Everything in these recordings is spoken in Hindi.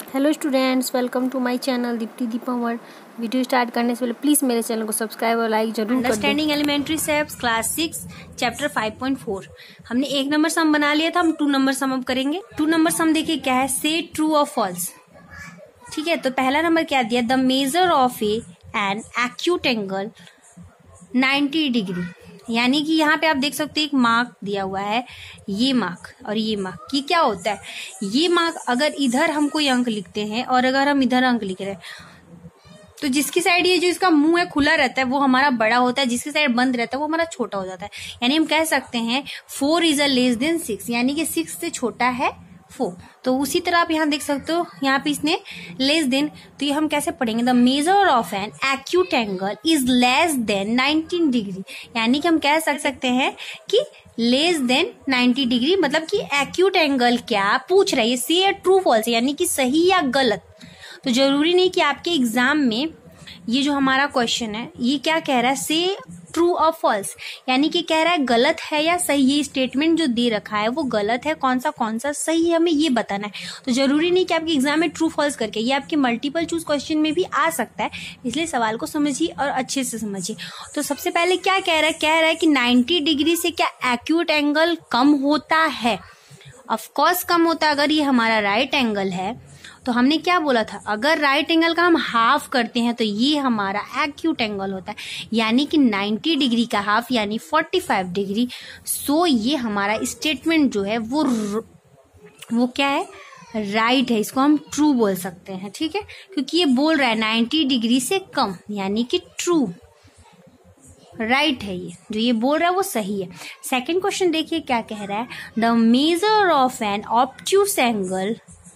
Hello students, welcome to my channel Deepti Deepam world. Video start करने से पहले प्लीज़ मेरे चैनल को सब्सक्राइब और लाइक जरूर कर दें। Understanding elementary steps class 6 chapter 5.4 हमने 1 नंबर सम बना लिया था। हम 2 नंबर सम अब करेंगे। 2 नंबर सम देखिए क्या है, से ट्रू और फॉल्स। ठीक है, तो पहला नंबर क्या दिया, the measure of an acute angle 90 degree. यानी कि यहाँ पे आप देख सकते हैं एक मार्क दिया हुआ है, ये मार्क और ये मार्क। ये क्या होता है, ये मार्क अगर इधर हम कोई अंक लिखते हैं और अगर हम इधर अंक लिख रहे हैं तो जिसकी साइड ये जो इसका मुंह है खुला रहता है वो हमारा बड़ा होता है, जिसकी साइड बंद रहता है वो हमारा छोटा हो जाता है। यानी हम कह सकते हैं 4 इज अ लेस देन 6, यानी कि 6 से छोटा है 4। तो उसी तरह आप यहाँ देख सकते हो, यहाँ पे इसने लेस देन, तो ये हम कैसे पढ़ेंगे, the measure of an acute angle is less than 19 degree. यानी कि हम कह सकते हैं कि लेस देन 90 डिग्री, मतलब कि एक्यूट एंगल क्या पूछ रहा है, से ट्रू फॉल्स, यानी कि सही या गलत। तो जरूरी नहीं कि आपके एग्जाम में ये जो हमारा क्वेश्चन है ये क्या कह रहा है, से ट्रू और फॉल्स, यानी कि कह रहा है गलत है या सही। ये स्टेटमेंट जो दे रखा है वो गलत है, कौन सा सही है, हमें ये बताना है। तो जरूरी नहीं कि आपके एग्जाम में ट्रू फॉल्स करके, ये आपके मल्टीपल चूज क्वेश्चन में भी आ सकता है। इसलिए सवाल को समझिए और अच्छे से समझिए। तो सबसे पहले क्या कह रहा है कि 90 डिग्री से क्या एक्यूट एंगल कम होता है। ऑफकोर्स कम होता है। अगर ये हमारा राइट एंगल है तो हमने क्या बोला था, अगर राइट एंगल का हम हाफ करते हैं तो ये हमारा एक्यूट एंगल होता है, यानी कि 90 डिग्री का हाफ यानी 45 डिग्री। सो ये हमारा स्टेटमेंट जो है वो क्या है, राइट है। इसको हम ट्रू बोल सकते हैं। ठीक है, क्योंकि ये बोल रहा है 90 डिग्री से कम, यानी कि ट्रू, राइट है। ये जो ये बोल रहा है वो सही है। सेकेंड क्वेश्चन देखिए क्या कह रहा है, the measure of an obtuse angle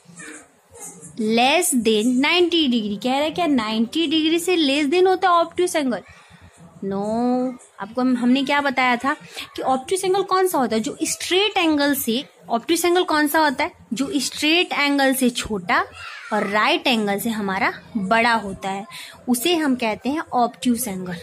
less than 90 degree. कह रहा है क्या 90 डिग्री से लेस देन होता है ऑब्ट्यूस एंगल। नो, आपको हमने क्या बताया था कि ऑब्ट्यूस एंगल कौन सा होता है, जो स्ट्रेट एंगल से, ऑब्ट्यूस एंगल कौन सा होता है, जो स्ट्रेट एंगल से छोटा और राइट एंगल से हमारा बड़ा होता है, उसे हम कहते हैं ऑब्ट्यूस एंगल।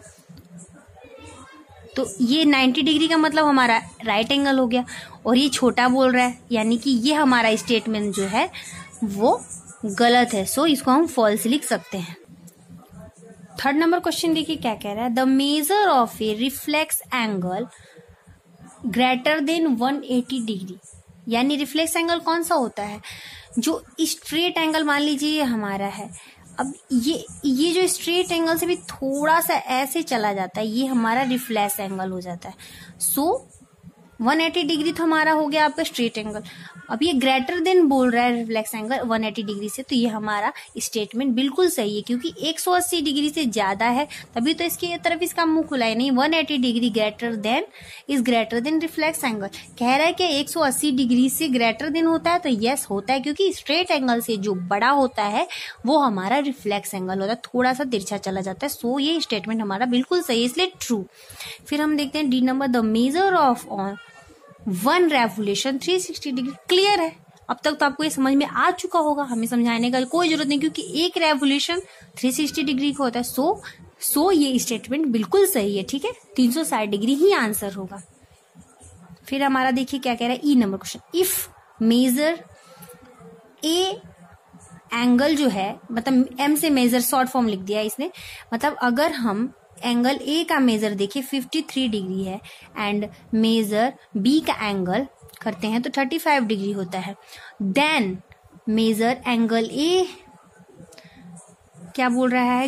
तो ये 90 डिग्री का मतलब हमारा राइट एंगल हो गया, और ये छोटा बोल रहा है, यानी कि ये हमारा स्टेटमेंट जो है वो गलत है। सो इसको हम फॉल्स लिख सकते हैं। थर्ड नंबर क्वेश्चन देखिए क्या कह रहा है, the measure of a reflex angle greater than 180 degree. यानी रिफ्लेक्स एंगल कौन सा होता है, जो स्ट्रेट एंगल मान लीजिए ये हमारा है, अब ये जो स्ट्रेट एंगल से भी थोड़ा सा ऐसे चला जाता है, ये हमारा रिफ्लेक्स एंगल हो जाता है। सो 180 डिग्री तो हमारा हो गया आपका स्ट्रेट एंगल। अब ये ग्रेटर देन बोल रहा है रिफ्लेक्स एंगल 180 डिग्री से, तो ये हमारा स्टेटमेंट बिल्कुल सही है, क्योंकि 180 डिग्री से ज्यादा है तभी तो इसकी तरफ इसका मुंह खुला है। नहीं, 180 degree greater than reflex angle. कह रहा है कि 180 डिग्री से ग्रेटर देन होता है, तो यस होता है, क्योंकि स्ट्रेट एंगल से जो बड़ा होता है वो हमारा रिफ्लेक्स एंगल होता है, थोड़ा सा तिरछा चला जाता है। सो ये स्टेटमेंट हमारा बिल्कुल सही है, इसलिए ट्रू। फिर हम देखते हैं D number, the measure of on 1 revolution 360 degree. Clear है, अब तक तो आपको ये समझ में आ चुका होगा, हमें समझाने का कोई जरूरत नहीं, क्योंकि एक रेवोल्यूशन 360 डिग्री का होता है। सो ये स्टेटमेंट बिल्कुल सही है। ठीक है, 360 डिग्री ही आंसर होगा। फिर हमारा देखिए क्या कह रहा है, ई number question, if measure A angle जो है, मतलब एम से मेजर शॉर्ट फॉर्म लिख दिया इसने, मतलब अगर हम एंगल ए का मेजर देखिए 53 डिग्री है एंड मेजर बी का एंगल करते हैं तो 35 डिग्री होता है, देन मेजर एंगल ए क्या बोल रहा है,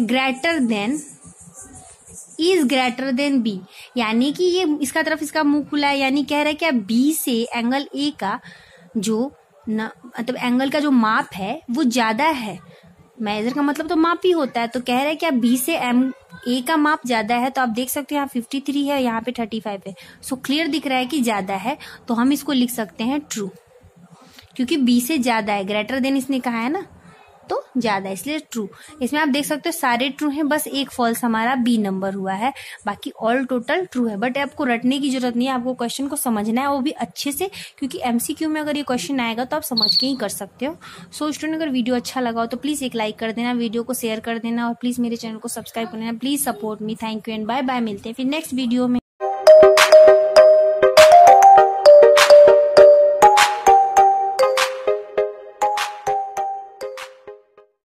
इज ग्रेटर देन बी। यानी कि ये इसका तरफ इसका मुंह खुला है, यानी कह रहा है क्या बी से एंगल ए का जो मतलब एंगल का जो माप है वो ज्यादा है। मेजर का मतलब तो माप ही होता है, तो कह रहा है क्या बी से ए का माप ज्यादा है। तो आप देख सकते हो यहाँ 53 है, यहाँ पे 35 है। सो क्लियर दिख रहा है कि ज्यादा है, तो हम इसको लिख सकते हैं ट्रू, क्योंकि बी से ज्यादा है, ग्रेटर देन इसने कहा है ना, तो ज्यादा है, इसलिए ट्रू। इसमें आप देख सकते हो सारे ट्रू हैं, बस एक फॉल्स हमारा बी नंबर हुआ है, बाकी ऑल टोटल ट्रू है। बट आपको रटने की जरूरत नहीं है, आपको क्वेश्चन को समझना है, वो भी अच्छे से, क्योंकि एमसीक्यू में अगर ये क्वेश्चन आएगा तो आप समझ के ही कर सकते हो। सो स्टूडेंट, अगर वीडियो अच्छा लगा हो तो प्लीज एक लाइक कर देना, वीडियो को शेयर कर देना, और प्लीज मेरे चैनल को सब्सक्राइब कर देना। Please support me. Thank you and bye bye. मिलते हैं फिर नेक्स्ट वीडियो में।